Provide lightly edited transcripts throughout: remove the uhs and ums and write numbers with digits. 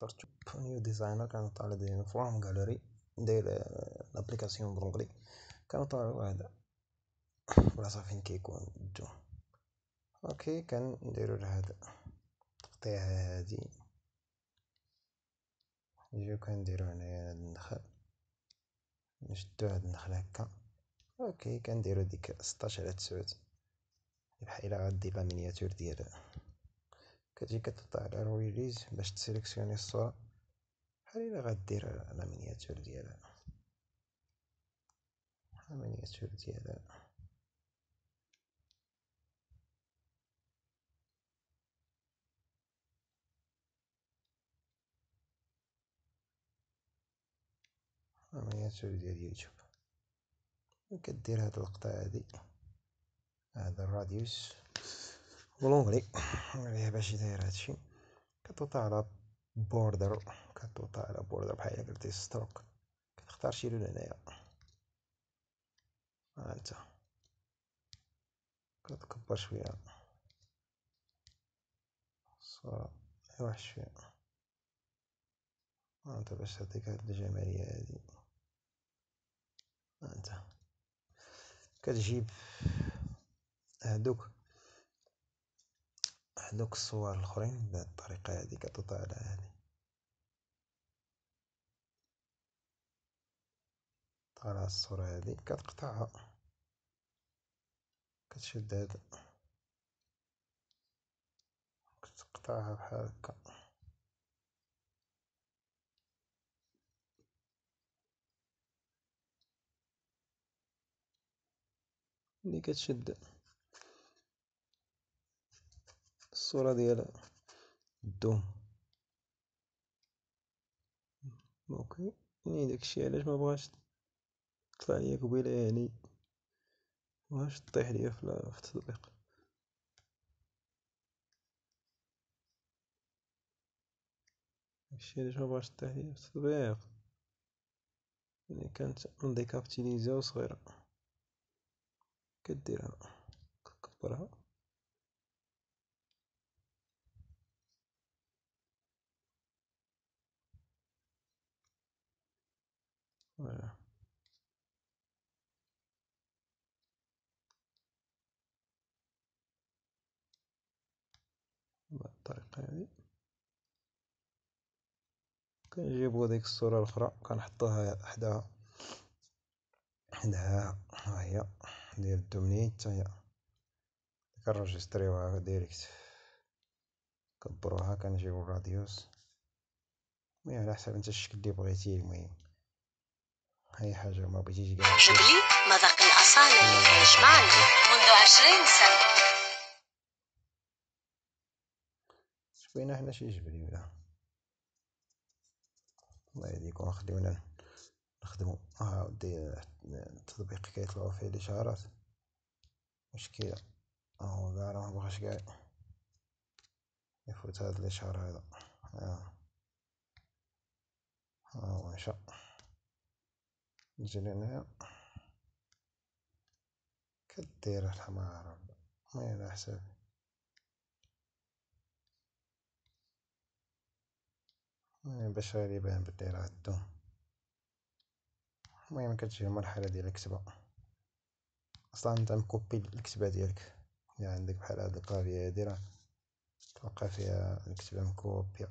اخترت نيو ديزاينر كنطلع على فروم جاليري ندير لابليكاسيون بالانجلي كنطلع هذا بلاصة فين كيكون الدو. اوكي كنديرو لهاد التقطيع هادي نجيو كنديرو هنايا هاد النخل نشدو هاد النخل هكا. اوكي كنديرو ديك 16/9 بحال الا غدير لا مينياتور ديالها كتجي كتحط على ريليز باش تسيليكسيوني الصورة بحال الا غدير لا مينياتور ديالها ديال يوتيوب. كدير هاد اللقطة هادي هذا الراديوس بالونغلي عليها باش داير هادشي كتوطا على بوردر بحال الا قلتي ستروك كتختار شي لون هنايا هانتا كتكبر شويه الصورة واحد شويه هانتا باش تعطيك هاد الجمالية هادي. هانتا كتجيب هادوك الصور الاخرين بهاد الطريقة هادي كتوطا على هادي على الصورة هادي كتقطعها كتشد هاد كتقطعها بحال هكا ملي كتشد الصورة ديال الدوم. اوكي يعني داكشي علاش مبغاش تطلع ليا قبيلة يعني مبغاش طيح ليا في التطبيق. داكشي علاش مبغاش طيح ليا في التطبيق يعني كانت مديكابتيليزا وصغيرة كديرها كتكبرها فوالا بهاد الطريقة هادي. كنجيبو ديك الصورة الأخرى كنحطوها حداها ها هي ديال الدومني حتى هي كنرجستريوها ديريكت كبروها كنجيبو الراديوس المهم على حساب انت الشكل اللي بغيتيه. المهم اي حاجة ما بغيتيش كاع جبلي مذاق الأصالة اللي يجمعنا منذ 20 سنة. شبينا حنا شي جبلي ولا الله يهديكم خليونا نخدمو. ودي التطبيق كيطلعو فيه الاشعارات مشكلة هو كاع راه مبغاش كاع يفوت هاد الاشعار هذا. هو مشى نجي لهنايا كدير الحمار المهم على حساب باش غير يبان بلي راه الدوم. المهم كتجي المرحلة ديال الكتابة اصلا انت مكوبي الكتابة ديالك يعني عندك بحال هاد الكلافي هادي راه تلقى فيها الكتابة مكوبية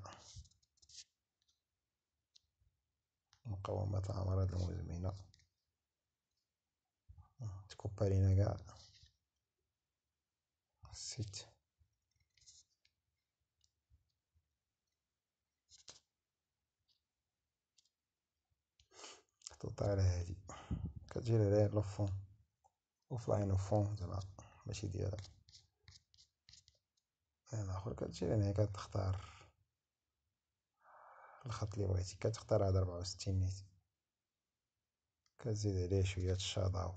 مقاومة الأمراض المزمنة تكوبا لينا كاع السيت. كتوطا على هادي كتجي غير لوفون اوفلاين وفون زعما ماشي ديال الاخر. كتجي هنا كتختار الخط اللي بغيتي كتختار هذا 64 نيت كتزيد عليه شوية الشاداو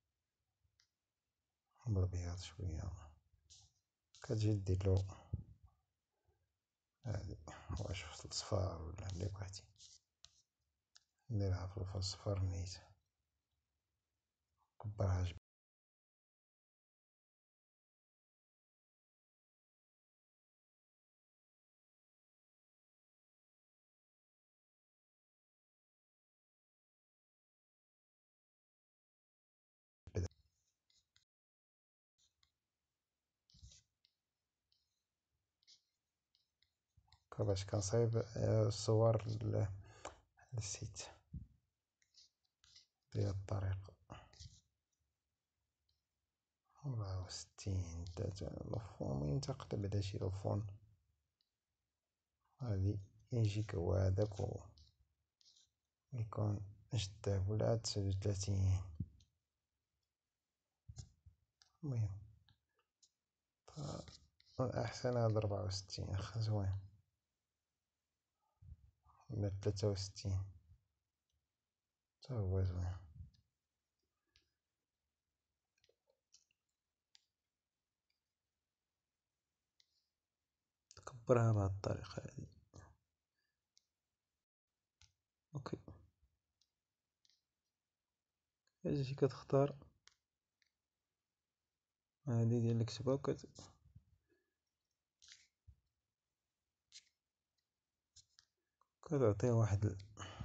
بالبياض شوية كتجي ديرلو هادي واش في الصفار ولا اللي بغيتي نديرها في الصفار نيت كبرها باش كنصايب الصور للسيت ديال الطريق. 64 لوفون. المهم تقلب على شي لوفون غادي يجيك هو هداك يكون جداب ولا 39. المهم الأحسن هاد 64 أخا زوين ولا 63 تا هو زوين. تكبرها بهاد الطريقة هادي. اوكي اجي كتختار هادي ديال الكتابة كتعطيه واحد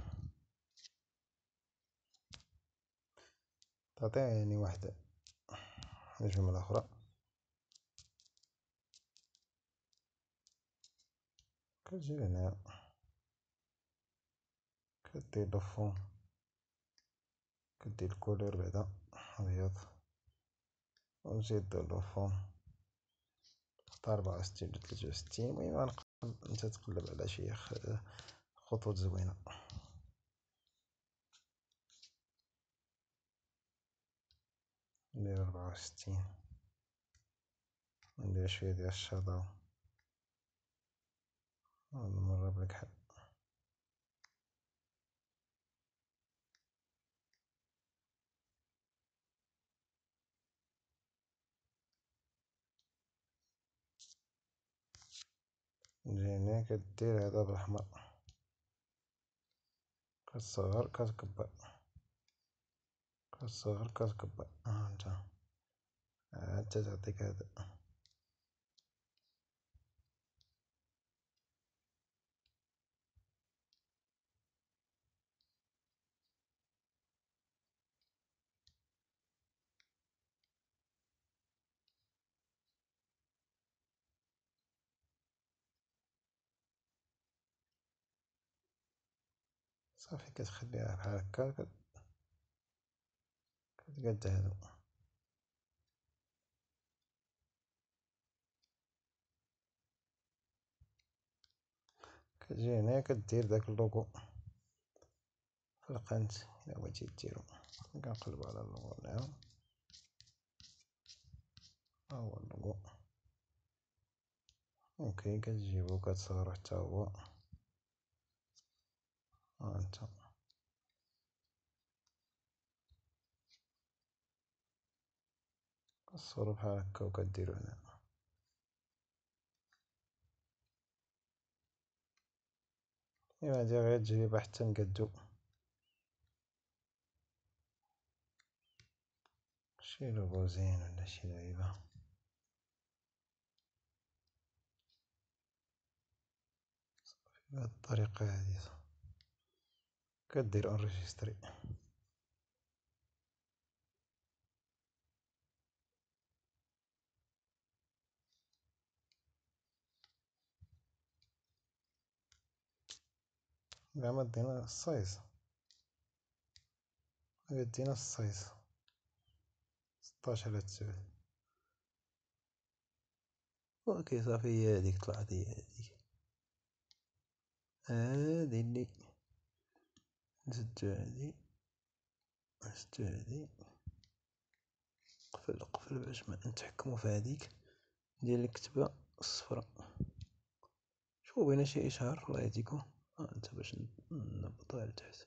تعطيه يعني واحد الجملة أخرى. كتجي هنا كدير لوفون كدير الكولور بعدا أبيض وتزيد لوفون تختار 64 ولا 63. المهم انت تقلب على شي خطوط زوينة. ندير 64 ندير شوية ديال الشادو ونمرر بالكحل. نجي هنا كدير هذا بالأحمر كتصغر كتكبر كتصغر كتكبر انت عاد تعطيك هذا. صافي كتخليها بحال هكا كتقاد هادو. كتجي هنا كدير داك اللوغو في القنت إلا بغيتي ديرو. كنقلبو على اللوغو هنا ها هو اللوغو. اوكي كتجيبو كتصغرو حتى هو ها انت كتصغرو بحال هكا وكديرو هنا. ايوا هادي غير تجربة حتى نقادو شي لوغو زين ولا شي لعيبة. بهاد الطريقة هادي كدير انريجيستري. زعما دينا السايز دينا السايز 16 على 9. اوكي صافي هي هاديك طلعت هي هاديك هادي اللي نزدو هادي نزدو هادي قفل باش ما نتحكمو في هاديك ديال الكتبة الصفرا. شوفو بينا شي إشعار الله يهديكو ها انت باش نهبطوها لتحت.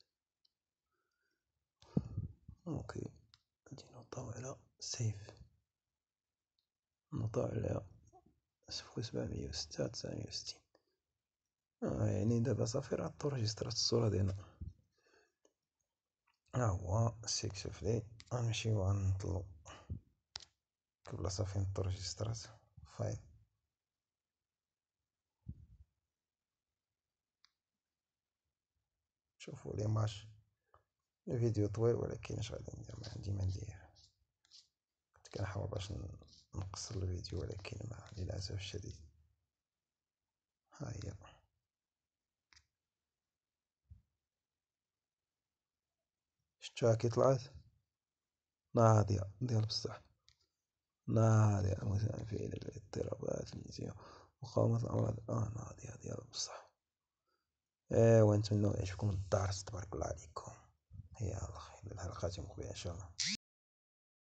اوكي غادي نوطاو على سيف نوطاو على 1706 960. يعني دابا صافي راه تورجيسترات الصورة ديالنا. ها هو سيكسفلي غنمشيو غنطلو كبلاصة فين تورجيسترات فايل. شوفو ليماج الفيديو طويل ولكن اش غادي ندير ما عندي ما ندير. كنت كنحاول باش نقصر الفيديو ولكن للأسف الشديد ها هي. شفتوها كي طلعت ناضية ديال بصح، ناضية مساهم في الاضطرابات الجنسية مقاومة الأمراض، ناضية ديال بصح. ونتمنى يعجبكم الدرس، تبارك الله عليكم. يلا الحلقات مقبلة إن شاء الله.